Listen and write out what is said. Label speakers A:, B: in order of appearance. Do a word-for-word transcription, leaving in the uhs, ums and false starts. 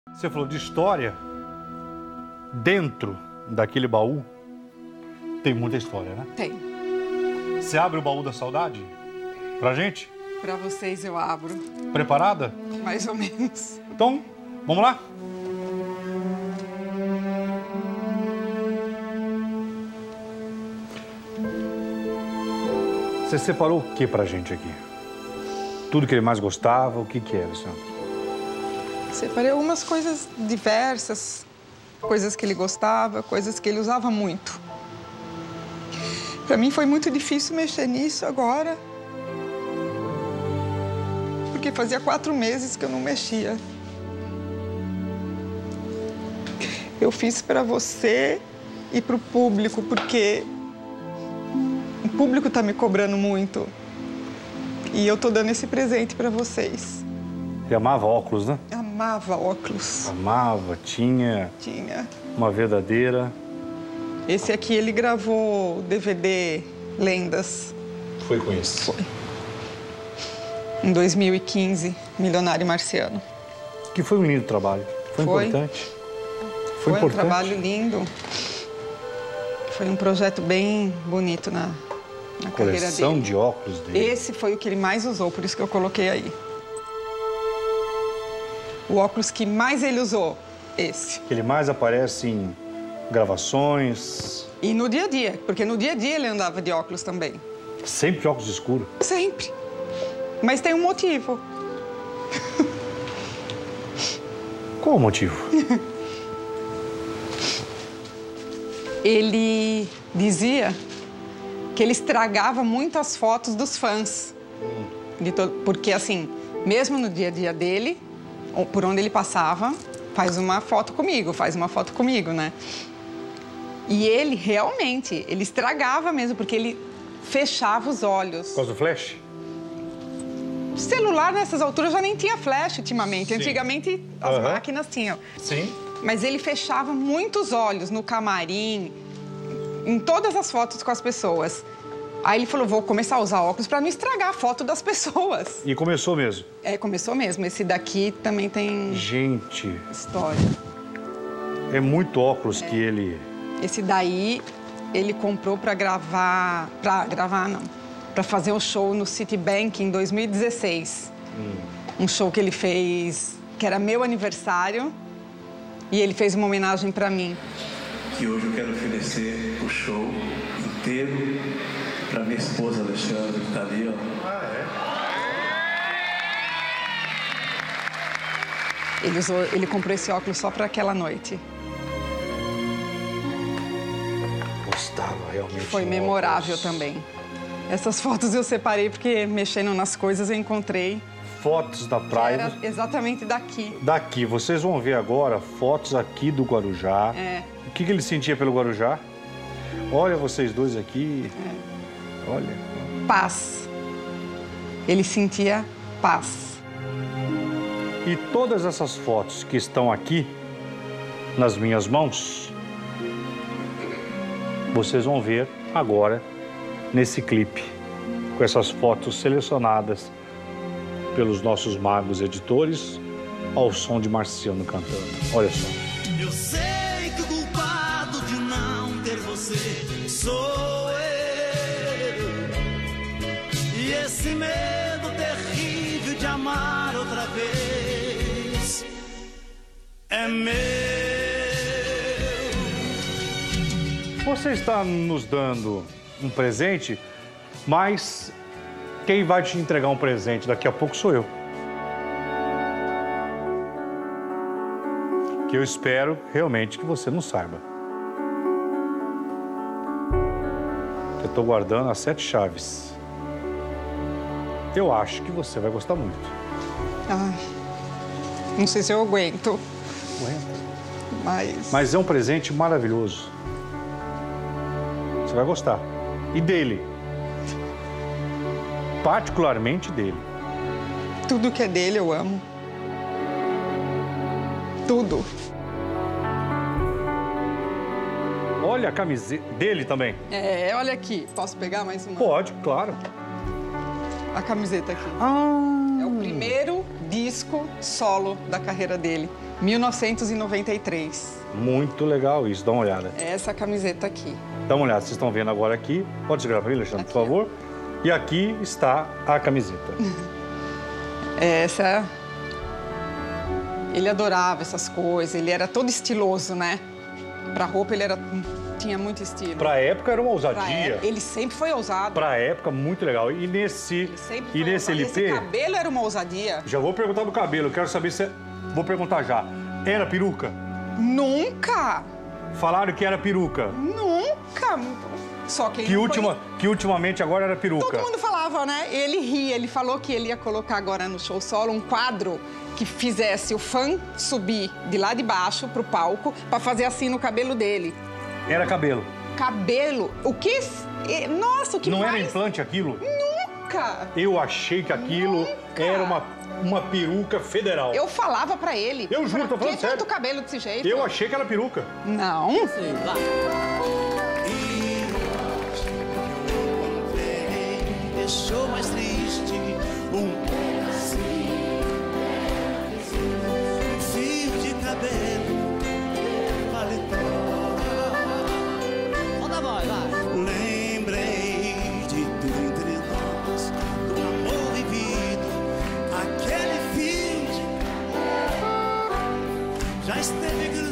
A: Você falou de história. Dentro daquele baú tem muita história, né?
B: Tem.
A: Você abre o baú da saudade? Pra gente?
B: Pra vocês eu abro.
A: Preparada?
B: Mais ou menos.
A: Então, vamos lá? Você separou o que pra gente aqui? Tudo que ele mais gostava, o que que era, senhor?
B: Separei algumas coisas diversas, coisas que ele gostava, coisas que ele usava muito. Pra mim foi muito difícil mexer nisso agora, porque fazia quatro meses que eu não mexia. Eu fiz pra você e pro público, porque o público tá me cobrando muito. E eu tô dando esse presente pra vocês.
A: Você amava óculos, né?
B: Amava óculos.
A: Amava, tinha...
B: Tinha.
A: Uma verdadeira...
B: Esse aqui ele gravou o D V D Lendas.
A: Foi com esse?
B: Foi. Em dois mil e quinze, Milionário Marciano.
A: Que foi um lindo trabalho. Foi,
B: Foi.
A: importante. Foi,
B: Foi
A: importante.
B: um trabalho lindo. Foi um projeto bem bonito na, na carreira
A: Coleção
B: dele.
A: de óculos dele.
B: Esse foi o que ele mais usou, por isso que eu coloquei aí. O óculos que mais ele usou, esse.
A: Que ele mais aparece em gravações.
B: E no dia a dia, porque no dia a dia ele andava de óculos também.
A: Sempre óculos escuros.
B: Sempre. Mas tem um motivo.
A: Qual o motivo?
B: Ele dizia que ele estragava muito as fotos dos fãs. De to... Porque, assim, mesmo no dia a dia dele, por onde ele passava, faz uma foto comigo, faz uma foto comigo, né? E ele, realmente, ele estragava mesmo, porque ele fechava os olhos.
A: Por causa do flash?
B: Celular, nessas alturas, já nem tinha flash ultimamente.
A: Sim.
B: Antigamente, as
A: Uhum.
B: máquinas tinham.
A: Sim.
B: Mas ele fechava muitos olhos no camarim, em todas as fotos com as pessoas. Aí ele falou, vou começar a usar óculos para não estragar a foto das pessoas.
A: E começou mesmo?
B: É, começou mesmo. Esse daqui também tem
A: Gente,
B: história.
A: é muito óculos que ele...
B: Esse daí, ele comprou para gravar... Para gravar, não. Para fazer um show no Citibank em dois mil e dezesseis.
A: Hum.
B: Um show que ele fez, que era meu aniversário. E ele fez uma homenagem para mim.
C: Que hoje eu quero oferecer o show inteiro para minha esposa Alexandra, que está ali, ó.
B: Ele, usou, ele comprou esse óculos só para aquela noite.
A: Gostava realmente.
B: Foi
A: de
B: memorável
A: óculos.
B: também. Essas fotos eu separei porque, mexendo nas coisas, eu encontrei.
A: Fotos da praia.
B: Era exatamente daqui.
A: Daqui, vocês vão ver agora fotos aqui do Guarujá.
B: É.
A: O que, que ele sentia pelo Guarujá? Olha vocês dois aqui.
B: É.
A: Olha.
B: Paz. Ele sentia paz.
A: E todas essas fotos que estão aqui, nas minhas mãos, vocês vão ver agora nesse clipe, com essas fotos selecionadas pelos nossos magos editores, ao som de Marciano cantando. Olha só.
D: Eu sei que o culpado de não ter você sou eu. E esse medo terrível de amar outra vez é meu.
A: Você está nos dando um presente, mas quem vai te entregar um presente daqui a pouco sou eu. Que eu espero realmente que você não saiba. Eu estou guardando as sete chaves. Eu acho que você vai gostar muito.
B: Ai, não sei se eu aguento,
A: Aguenta.
B: mas...
A: Mas é um presente maravilhoso. Você vai gostar. E dele. Particularmente dele.
B: Tudo que é dele eu amo. Tudo.
A: Olha a camiseta dele também.
B: É, olha aqui. Posso pegar mais uma?
A: Pode, claro.
B: A camiseta aqui.
A: Ah.
B: É o primeiro disco solo da carreira dele. mil novecentos e noventa e três.
A: Muito legal isso, dá uma olhada.
B: É essa camiseta aqui.
A: Dá uma olhada, vocês estão vendo agora aqui. Pode chegar para mim, Alexandre,
B: Aqui,
A: por favor. E aqui está a camiseta.
B: Essa... Ele adorava essas coisas, ele era todo estiloso, né? Pra roupa ele era... tinha muito estilo.
A: Pra época era uma
B: Pra
A: ousadia.
B: época, ele sempre foi ousado.
A: Pra época, muito legal. E nesse,
B: Ele sempre
A: e
B: foi
A: nesse
B: ousado.
A: L P...
B: Esse cabelo era uma ousadia.
A: Já vou perguntar do cabelo, quero saber se... Vou perguntar já. Era peruca?
B: Nunca!
A: Falaram que era peruca.
B: Nunca! Só que ele
A: Que,
B: não
A: ultima,
B: foi...
A: que ultimamente agora era peruca.
B: Todo mundo falava, né? Ele ria, ele falou que ele ia colocar agora no show solo um quadro que fizesse o fã subir de lá de baixo pro palco pra fazer assim no cabelo dele.
A: Era cabelo.
B: Cabelo? O que... Nossa, o que
A: Não
B: mais...
A: era implante aquilo?
B: Nunca!
A: Eu achei que aquilo
B: Nunca.
A: era uma, uma peruca federal.
B: Eu falava pra ele.
A: Eu juro, tô
B: pra
A: falando
B: que
A: sério.
B: tanto cabelo desse jeito?
A: Eu achei que era peruca.
B: Não.
D: Sei lá. E eu me deixou mais triste um fio de cabelo, paletó. Roda a voz, vai. Lembrei de tudo entre nós, do amor vivido, aquele fio de... já esteve grande.